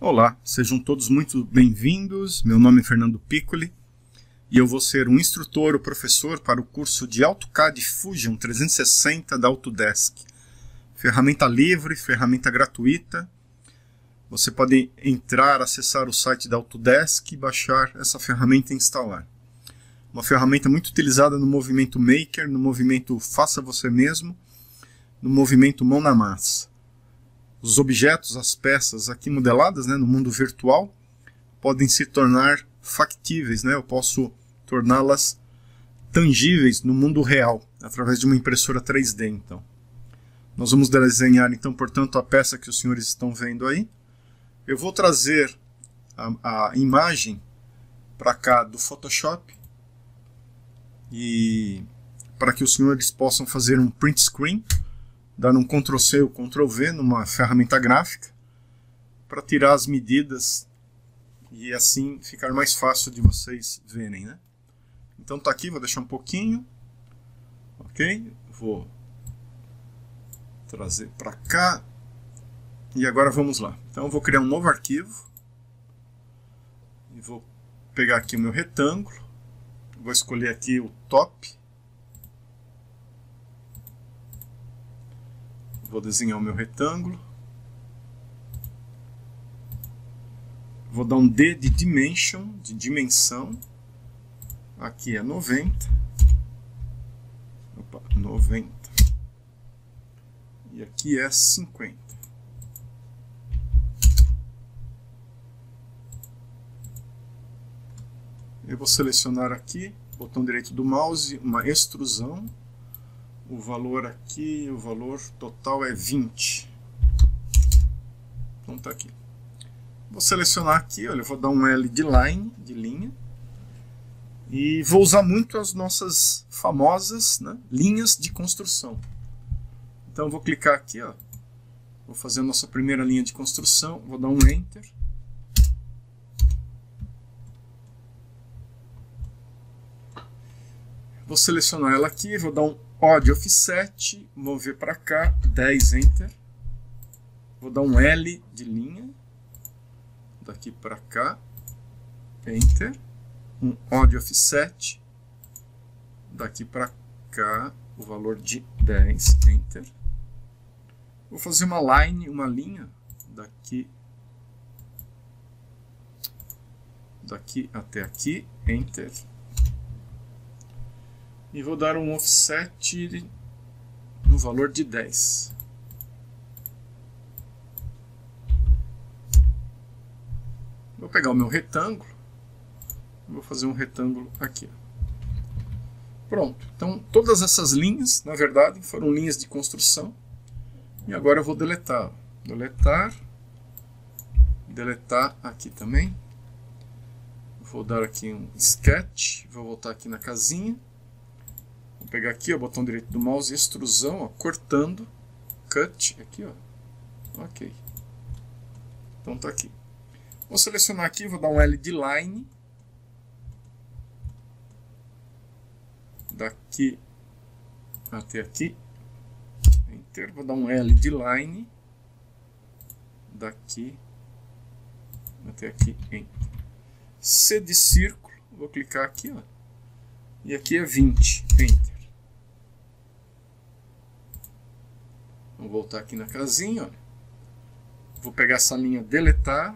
Olá, sejam todos muito bem-vindos. Meu nome é Fernando Piccoli e eu vou ser um instrutor ou professor para o curso de AutoCAD Fusion 360 da Autodesk. Ferramenta livre, ferramenta gratuita. Você pode entrar, acessar o site da Autodesk e baixar essa ferramenta e instalar. Uma ferramenta muito utilizada no movimento Maker, no movimento Faça Você Mesmo, no movimento Mão na Massa. Os objetos, as peças aqui modeladas, no mundo virtual, podem se tornar factíveis, eu posso torná-las tangíveis no mundo real, através de uma impressora 3D. Então, nós vamos desenhar, portanto, a peça que os senhores estão vendo aí. Eu vou trazer a imagem para cá do Photoshop, e para que os senhores possam fazer um print screen, dar um Ctrl+C ou Ctrl+V numa ferramenta gráfica para tirar as medidas e assim ficar mais fácil de vocês verem, Então tá aqui, vou deixar um pouquinho, ok? Vou trazer para cá e agora vamos lá. Então eu vou criar um novo arquivo e vou pegar aqui o meu retângulo, vou escolher aqui o top. Vou desenhar o meu retângulo. Vou dar um D de dimension, de dimensão. Aqui é 90. Opa, 90. E aqui é 50. Eu vou selecionar aqui, botão direito do mouse, uma extrusão. O valor aqui, o valor total é 20. Então tá aqui. Vou selecionar aqui, olha, eu vou dar um L de line, de linha. E vou usar muito as nossas famosas linhas de construção. Então eu vou clicar aqui, vou fazer a nossa primeira linha de construção, vou dar um Enter. Vou selecionar ela aqui, vou dar um Odd Offset, mover para cá, 10, Enter. Vou dar um L de linha, daqui para cá, Enter. Um Odd Offset, daqui para cá, o valor de 10, Enter. Vou fazer uma line, uma linha, daqui até aqui, Enter. E vou dar um offset no valor de 10. Vou pegar o meu retângulo. Vou fazer um retângulo aqui. Pronto. Então, todas essas linhas, na verdade, foram linhas de construção. E agora eu vou deletar. Deletar aqui também. Vou dar aqui um sketch. Vou voltar aqui na casinha. Vou pegar aqui o botão direito do mouse, extrusão, cortando, cut, aqui, ok. Então tá aqui. Vou selecionar aqui, vou dar um L de line, daqui até aqui, Enter, vou dar um L de line, daqui até aqui, Enter. C de círculo, vou clicar aqui, e aqui é 20, Enter. Vou voltar aqui na casinha, olha. Vou pegar essa linha deletar,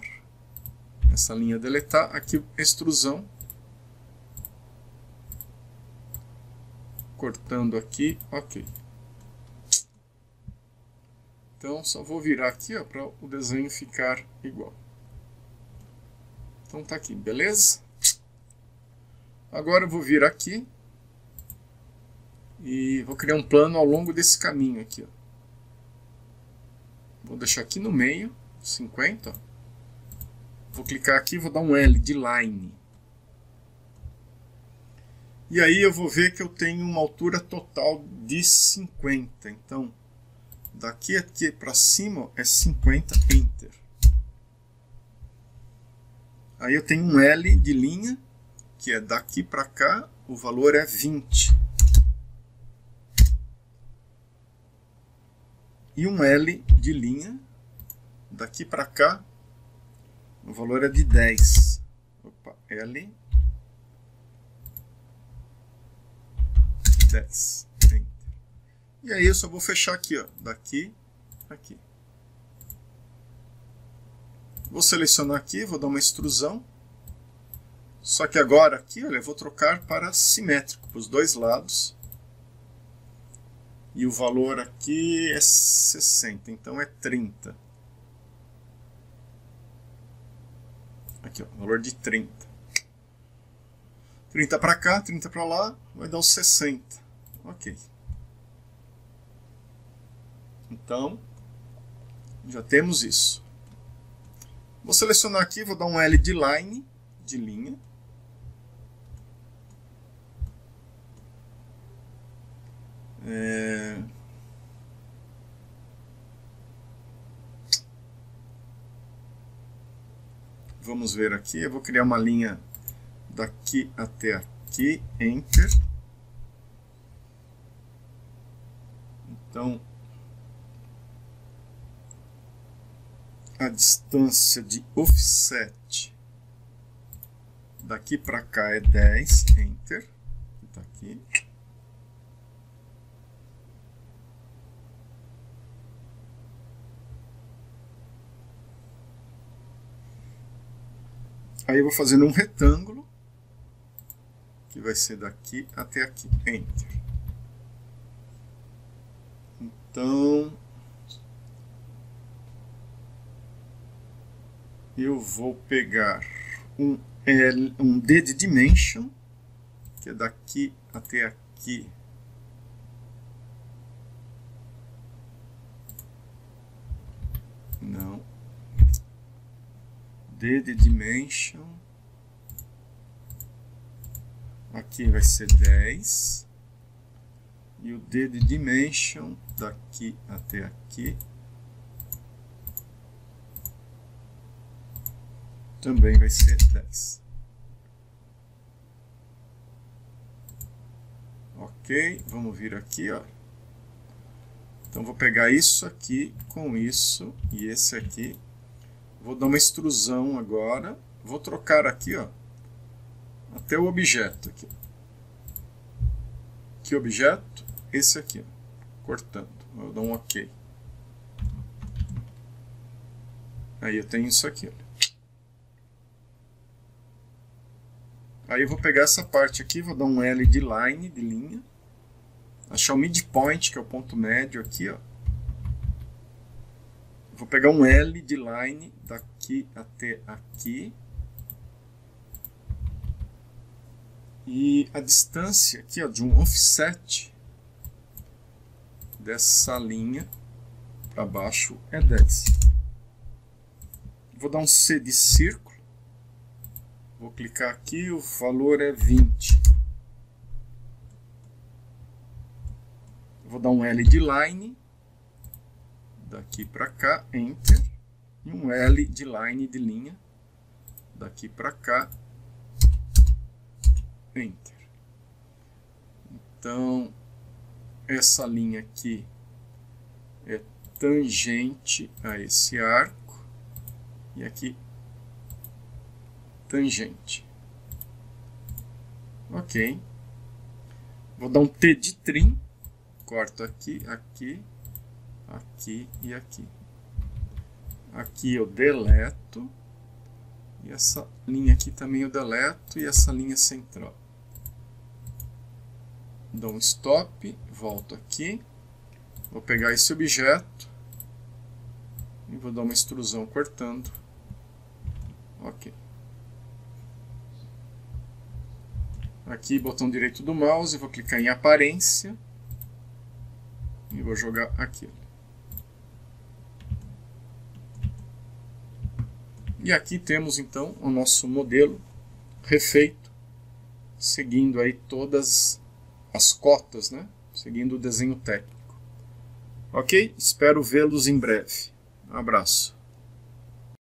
aqui extrusão, cortando aqui, ok. Então só vou virar aqui, para o desenho ficar igual. Então tá aqui, beleza? Agora eu vou vir aqui e vou criar um plano ao longo desse caminho aqui, Vou deixar aqui no meio, 50. Vou clicar aqui e vou dar um L de line. E aí eu vou ver que eu tenho uma altura total de 50. Então, daqui aqui para cima é 50, Enter. Aí eu tenho um L de linha, que é daqui para cá, o valor é 20. E um L de linha, daqui para cá, O valor é de 10. Opa, L 10. E aí eu só vou fechar aqui, ó, daqui, aqui. Vou selecionar aqui, vou dar uma extrusão. Só que agora aqui, olha, eu vou trocar para simétrico, para os dois lados. E o valor aqui é 60, então é 30. Aqui, ó, valor de 30. 30 para cá, 30 para lá, vai dar os 60. Ok. Então, já temos isso. Vou selecionar aqui, vou dar um L de line, de linha. Vamos ver aqui, eu vou criar uma linha daqui até aqui, Enter. Então, a distância de offset daqui para cá é 10, Enter. Está aqui. Aí eu vou fazendo um retângulo, que vai ser daqui até aqui, Enter. Então, eu vou pegar um D de Dimension, que é daqui até aqui. Não. D de Dimension. Aqui vai ser 10. E o D de Dimension daqui até aqui também vai ser 10. Ok, vamos vir aqui, ó. Então vou pegar isso aqui com isso e esse aqui. Vou dar uma extrusão agora. Vou trocar aqui, ó, até o objeto aqui. Que objeto? Esse aqui, ó, cortando. Eu dou um OK. Aí eu tenho isso aqui, olha. Aí eu vou pegar essa parte aqui, vou dar um L de line, de linha. Achar o midpoint, que é o ponto médio aqui, ó. Vou pegar um L de line daqui até aqui. E a distância aqui, ó, de um offset dessa linha para baixo é 10. Vou dar um C de círculo. Vou clicar aqui, o valor é 20. Vou dar um L de line, daqui para cá, Enter. E um L de line de linha, daqui para cá, Enter. Então, essa linha aqui é tangente a esse arco. E aqui, tangente. Ok. Vou dar um T de trim. Corto aqui, aqui, aqui e aqui. Aqui eu deleto. E essa linha aqui também eu deleto. E essa linha central. Dou um stop. Volto aqui. Vou pegar esse objeto. E vou dar uma extrusão cortando. Ok. Aqui, botão direito do mouse. Vou clicar em aparência. E vou jogar aqui. E aqui temos então o nosso modelo refeito, seguindo aí todas as cotas, né? Seguindo o desenho técnico. Ok? Espero vê-los em breve. Um abraço.